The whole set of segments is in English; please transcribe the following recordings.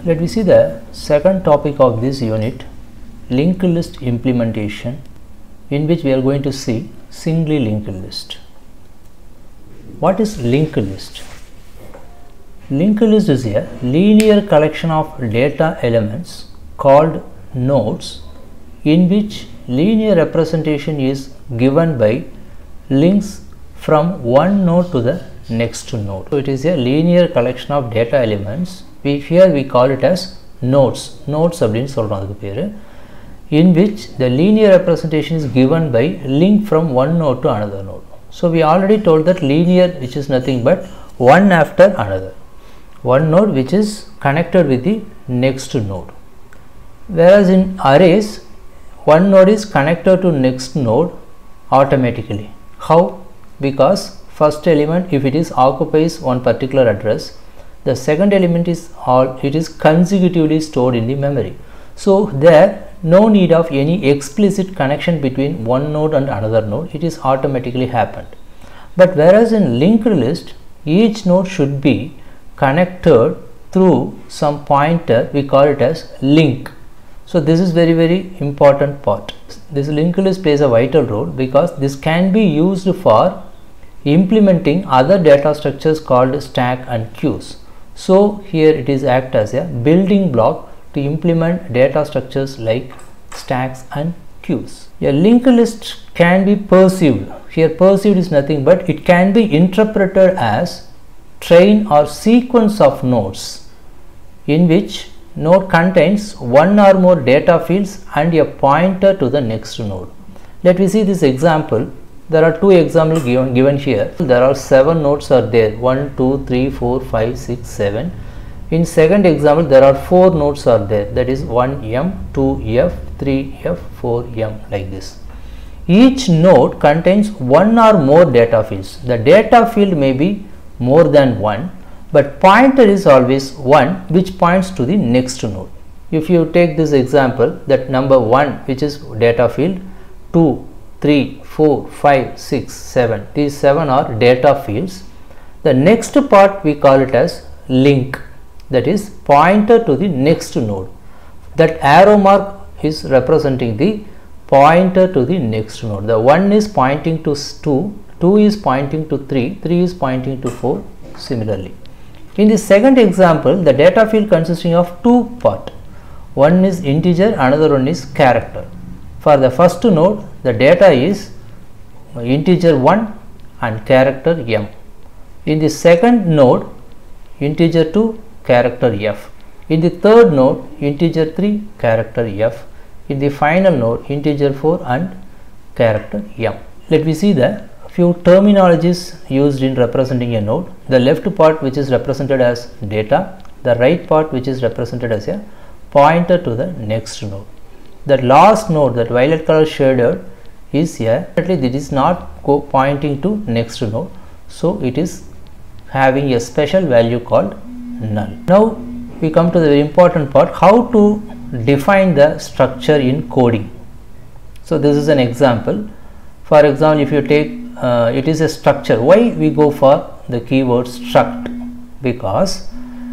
Let me see the second topic of this unit, linked list implementation, in which we are going to see singly linked list. What is linked list? Linked list is a linear collection of data elements called nodes, in which linear representation is given by links from one node to the next node. So it is a linear collection of data elements. Here we call it as nodes. Nodes அப்படின்னு சொல்றோம் அதுக்கு பேரு. In which the linear representation is given by link from one node to another node. So we already told that linear, which is nothing but one after another. One node which is connected with the next node. Whereas in arrays, one node is connected to next node automatically. How? Because first element, if it is occupies one particular address, the second element is consecutively stored in the memory. So there no need of any explicit connection between one node and another node. It is automatically happened. But whereas in linked list, each node should be connected through some pointer. We call it as link. So this is very important part. This linked list plays a vital role because this can be used for implementing other data structures called stack and queues. So here it is act as a building block to implement data structures like stacks and queues. A linked list can be perceived. Here perceived is nothing but it can be interpreted as train or sequence of nodes in which node contains one or more data fields and a pointer to the next node. Let me see this example. There are two examples given here. There are 7 nodes are there, 1, 2, 3, 4, 5, 6, 7. In second example, there are 4 nodes are there, that is 1m, 2f, 3f, 4m, like this. Each node contains one or more data fields. The data field may be more than one, but pointer is always one, which points to the next node. If you take this example, that number 1, which is data field, 2, 3, 4, 5, 6, 7, these 7 are data fields. The next part we call it as link, that is pointer to the next node. That arrow mark is representing the pointer to the next node. The 1 is pointing to 2, 2 is pointing to 3, 3 is pointing to 4, similarly. In the second example, the data field consisting of 2 parts. One is integer, another one is character. For the first node, the data is integer 1 and character m. In the second node, integer 2, character f. In the third node, integer 3, character f. In the final node, integer 4 and character m. Let me see the few terminologies used in representing a node. The left part, which is represented as data, the right part, which is represented as a pointer to the next node. The last node, that violet color shaded, is here. It is not pointing to next node, so it is having a special value called null. Now we come to the very important part, how to define the structure in coding. So this is an example. For example, if you take it is a structure. Why we go for the keyword struct? Because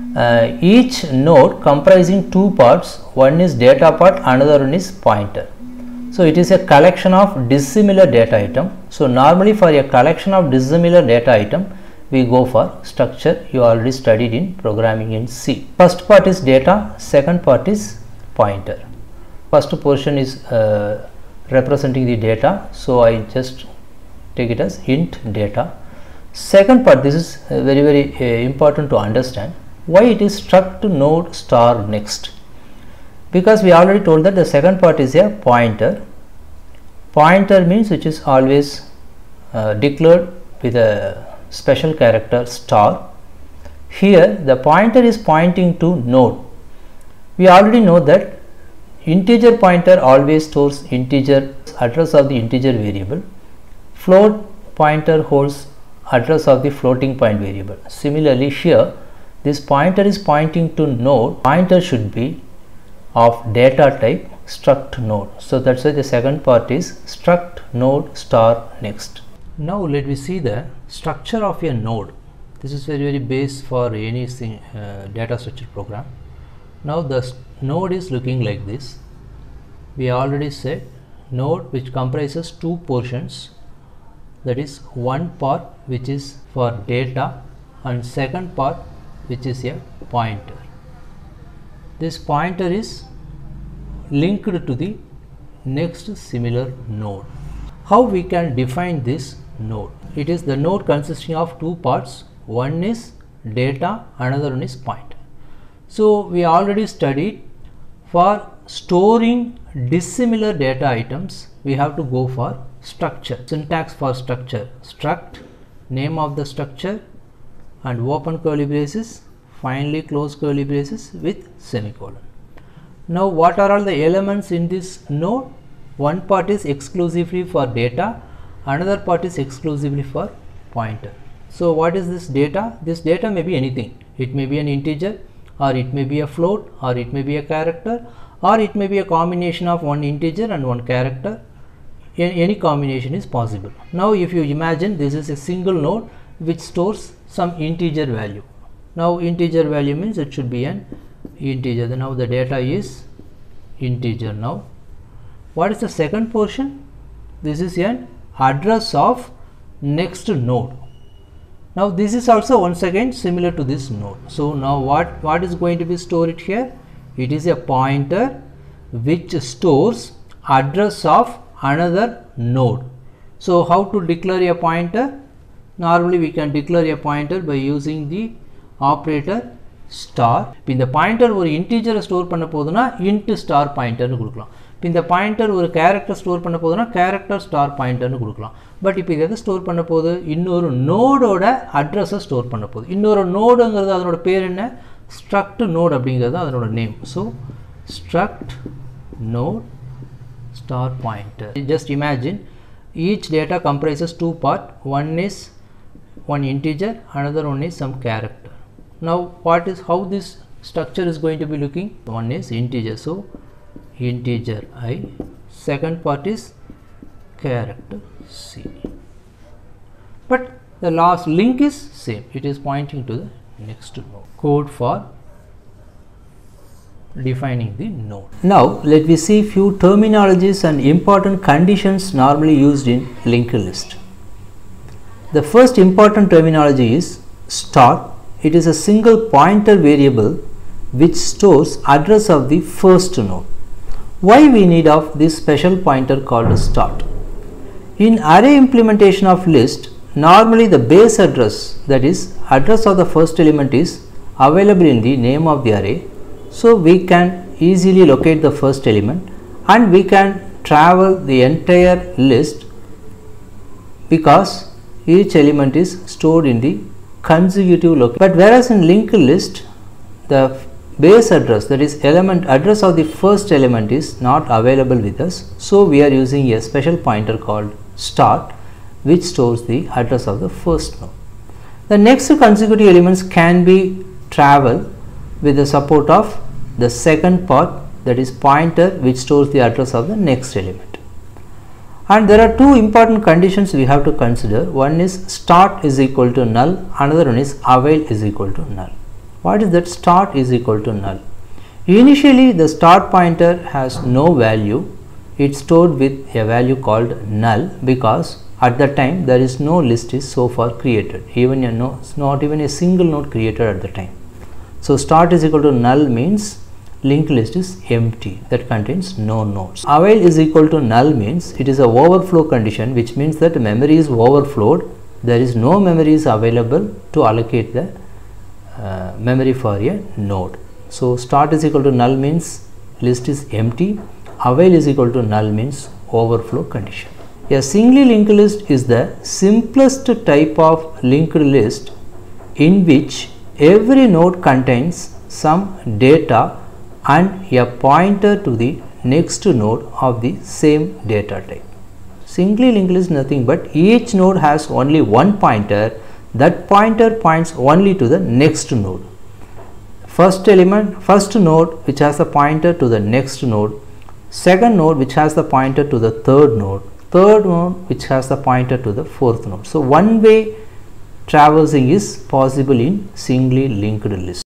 each node comprising 2 parts, one is data part, another one is pointer. So it is a collection of dissimilar data item. So normally for a collection of dissimilar data item, we go for structure. You already studied in programming in C. First part is data, second part is pointer. First portion is representing the data, so I just take it as int data. Second part, this is very important to understand. Why it is struct node star next? Because we already told that the second part is a pointer. Pointer means which is always declared with a special character star. Here the pointer is pointing to node. We already know that integer pointer always stores integer address of the integer variable. Float pointer holds address of the floating point variable. Similarly here, this pointer is pointing to node. Pointer should be of data type struct node. So that's why the second part is struct node star next. Now let me see the structure of a node. This is very base for any data structure program. Now the node is looking like this. We already said node which comprises two portions, that is one part which is for data and second part which is a pointer. This pointer is linked to the next similar node. How we can define this node? It is the node consisting of two parts. One is data, another one is pointer. So we already studied, for storing dissimilar data items we have to go for structure. Syntax for structure: struct, name of the structure, and open curly braces, finally close curly braces with semicolon. Now what are all the elements in this node? One part is exclusively for data, another part is exclusively for pointer. So what is this data? This data may be anything. It may be an integer, or it may be a float, or it may be a character, or it may be a combination of one integer and one character. Any combination is possible. Now if you imagine this is a single node which stores some integer value. Now integer value means it should be an integer. Now the data is integer. Now what is the second portion? This is an address of next node. Now this is also once again similar to this node. So now what is going to be stored here? It is a pointer which stores address of another node. So how to declare a pointer? Normally we can declare a pointer by using the operator star. In the pointer ஒரு integer store பண்ண போதுனா int star pointer னு கொடுக்கலாம். இந்த pointer ஒரு character store பண்ண போதுனா character star பாயிண்டர்னு கொடுக்கலாம். But இப்போ இதை ஸ்டோர் பண்ண போது இன்னொரு நோடோட அட்ரஸை ஸ்டோர் பண்ண போகுது. இன்னொரு நோடுங்கிறது அதனோட பேர் என்ன? ஸ்ட்ரக்ட் நோட் அப்படிங்கிறது அதனோட name. So struct node star pointer. Just imagine each data comprises two parts. One is one integer, another one is some character. Now how this structure is going to be looking? One is integer, so integer I, second part is character C, but the last link is same, it is pointing to the next node. Code for defining the node. Now let me see few terminologies and important conditions normally used in linked list. The first important terminology is start. It is a single pointer variable which stores address of the first node. Why we need of this special pointer called start? In array implementation of list, normally the base address, that is address of the first element, is available in the name of the array. So we can easily locate the first element and we can travel the entire list because each element is stored in the consecutive location. But whereas in linked list, the base address, that is element address of the first element, is not available with us. So we are using a special pointer called start which stores the address of the first node. The next consecutive elements can be traveled with the support of the second part, that is pointer, which stores the address of the next element. And there are two important conditions we have to consider. One is start is equal to null, another one is avail is equal to null. What is that? Start is equal to null. Initially the start pointer has no value. It's stored with a value called null because at that time there is no list is so far created, even not even a single node created at the time. So start is equal to null means linked list is empty, that contains no nodes. Avail is equal to null means it is a overflow condition, which means that memory is overflowed. There is no memory is available to allocate the memory for a node. So start is equal to null means list is empty. Avail is equal to null means overflow condition. A singly linked list is the simplest type of linked list in which every node contains some data and a pointer to the next node of the same data type. Singly linked list is nothing but each node has only one pointer. That pointer points only to the next node. First node which has the pointer to the next node, second node which has the pointer to the third node which has the pointer to the fourth node. So one way traversing is possible in singly linked list.